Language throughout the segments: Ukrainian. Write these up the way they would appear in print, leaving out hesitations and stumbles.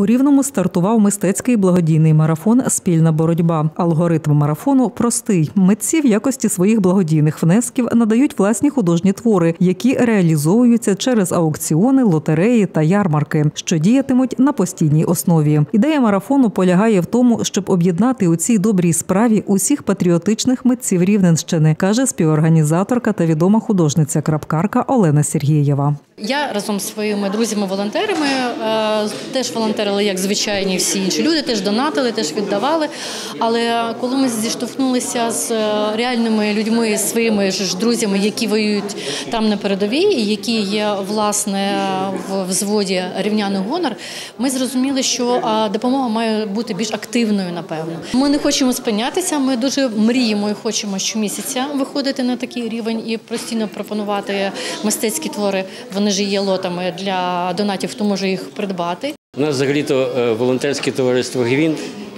У Рівному стартував мистецький благодійний марафон «Спільна боротьба». Алгоритм марафону простий. Митці в якості своїх благодійних внесків надають власні художні твори, які реалізовуються через аукціони, лотереї та ярмарки, що діятимуть на постійній основі. Ідея марафону полягає в тому, щоб об'єднати у цій добрій справі усіх патріотичних митців Рівненщини, каже співорганізаторка та відома художниця-крапкарка Олена Сергієва. Я разом з своїми друзями-волонтерами теж волонтерили, як звичайні всі інші люди, теж донатили, теж віддавали. Але коли ми зіштовхнулися з реальними людьми, своїми ж друзями, які воюють там на передовій, і які є, власне, в взводі «Рівняний гонор», ми зрозуміли, що допомога має бути більш активною, напевно. Ми не хочемо спинятися, ми дуже мріємо і хочемо щомісяця виходити на такий рівень і постійно пропонувати мистецькі твори. Вони ж є лотами для донатів, хто може їх придбати. У нас взагалі-то волонтерське товариство «Гвинт».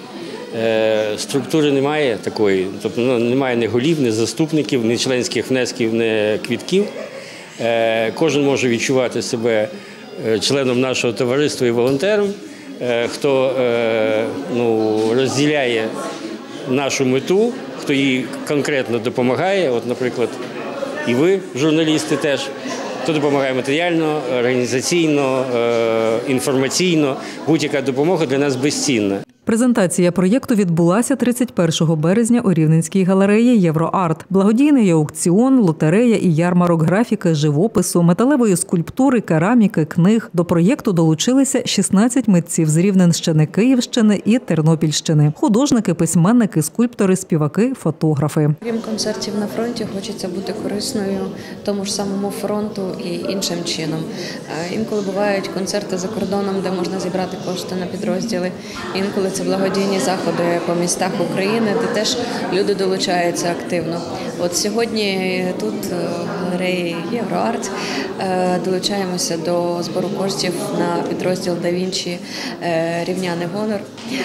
Структури немає такої, тобто немає ні голів, ні заступників, ні членських внесків, ні квитків. Кожен може відчувати себе членом нашого товариства і волонтером, хто розділяє нашу мету, хто їй конкретно допомагає. От, наприклад, і ви, журналісти, теж. Хто допомагає матеріально, організаційно, інформаційно. Будь-яка допомога для нас безцінна. Презентація проєкту відбулася 31 березня у Рівненській галереї «Євроарт». Благодійний аукціон, лотерея і ярмарок графіки, живопису, металевої скульптури, кераміки, книг. До проєкту долучилися 16 митців з Рівненщини, Київщини і Тернопільщини. Художники, письменники, скульптори, співаки, фотографи. Крім концертів на фронті, хочеться бути корисною тому ж самому фронту і іншим чином. Інколи бувають концерти за кордоном, де можна зібрати кошти на підрозділи. Інколи це благодійні заходи по містах України, де теж люди долучаються активно. От сьогодні тут, в галереї «Євроарт», долучаємося до збору коштів на підрозділ «Да Вінчі» «Рівняний гонор».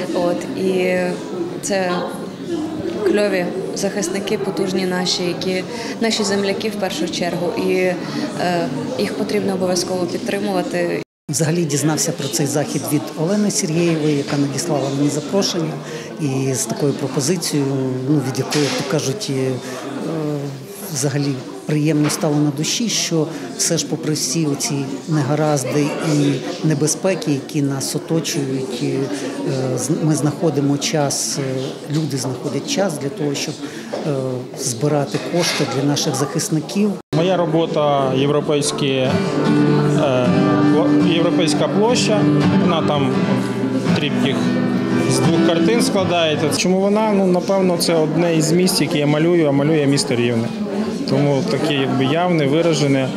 І це кльові захисники, потужні наші земляки в першу чергу, і їх потрібно обов'язково підтримувати. Взагалі дізнався про цей захід від Олени Сергієвої, яка надіслала мені запрошення, і з такою пропозицією, від якої, як то кажуть, взагалі приємно стало на душі, що все ж попри всі оці негаразди і небезпеки, які нас оточують, ми знаходимо час, люди знаходять час для того, щоб збирати кошти для наших захисників. Моя робота європейська площа, вона там триптих з 2 картин складається. Чому вона? Напевно, це одне із місць, які я малюю, а малює місто Рівне. Тому таке явне, виражене,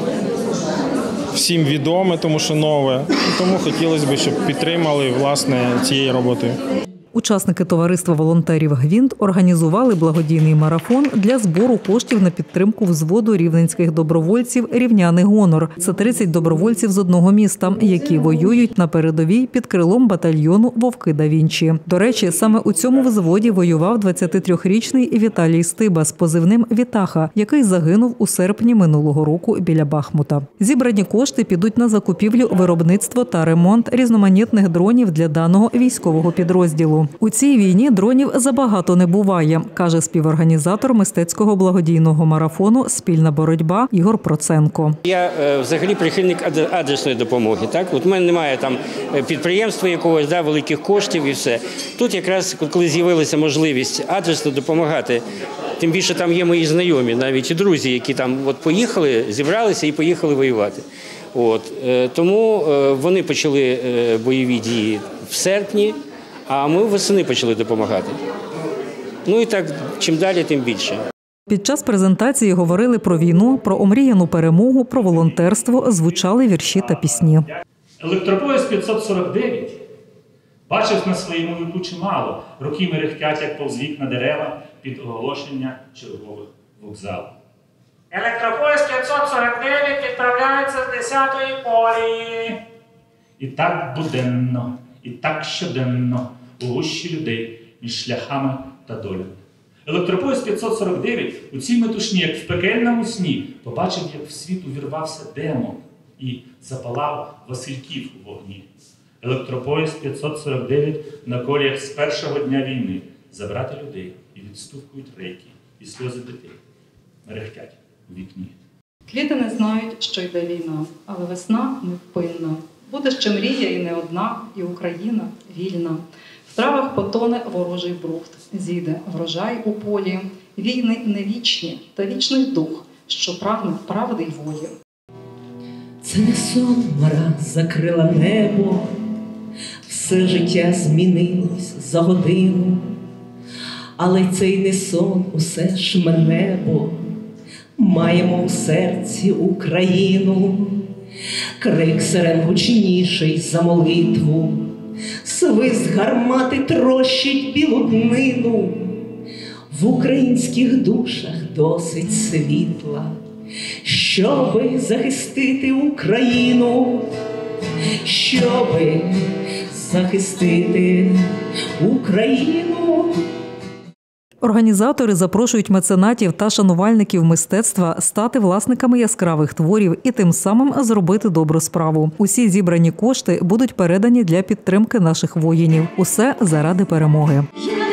всім відоме, тому що нове. Тому хотілося б, щоб підтримали, власне, цією роботою. Учасники товариства волонтерів «Гвинт» організували благодійний марафон для збору коштів на підтримку взводу рівненських добровольців «Рівняний гонор». Це 30 добровольців з одного міста, які воюють на передовій під крилом батальйону «Вовки да Вінчі». До речі, саме у цьому взводі воював 23-річний Віталій Стиба з позивним «Вітаха», який загинув у серпні минулого року біля Бахмута. Зібрані кошти підуть на закупівлю, виробництво та ремонт різноманітних дронів для даного військового підрозділу. У цій війні дронів забагато не буває, каже співорганізатор мистецького благодійного марафону «Спільна боротьба» Ігор Проценко. Я взагалі прихильник адресної допомоги. От у мене немає там підприємства якогось, великих коштів і все. Тут якраз, коли з'явилася можливість адресно допомагати, тим більше там є мої знайомі, навіть і друзі, які там поїхали, зібралися і поїхали воювати. Тому вони почали бойові дії в серпні, а ми восени почали допомагати. І так, чим далі, тим більше. Під час презентації говорили про війну, про омріяну перемогу, про волонтерство, звучали вірші та пісні. Електропоїзд 549 бачив на своєму віку чимало. Роки мерехтять, як повз вікна дерева, під оголошення чергових вокзалів. Електропоїзд 549 відправляється з 10-ї колії. І так буденно, і так щоденно у гущі людей між шляхами та долями. Електропоїзд 549 у цій метушні, як в пекельному сні, побачив, як в світ увірвався демон і запалав Васильків у вогні. Електропоїзд 549 на коліях з першого дня війни. Забрати людей і відстукують рейки, і сльози дітей мерехтять у вікні. Квіти не знають, що йде війна, але весна невпинна. Буде ще мрія і не одна, і Україна вільна. В травах потоне ворожий брухт, зійде врожай у полі. Війни не вічні, та вічний дух, що прагне правди й волі. Це не сон, мара закрила небо, все життя змінилось за годину. Але цей не сон, усе ж ми небо, маємо у серці Україну. Крик сирен гучніший за молитву, свист гармати трощить білу днину. В українських душах досить світла, щоби захистити Україну, щоби захистити Україну. Організатори запрошують меценатів та шанувальників мистецтва стати власниками яскравих творів і тим самим зробити добру справу. Усі зібрані кошти будуть передані для підтримки наших воїнів. Усе заради перемоги.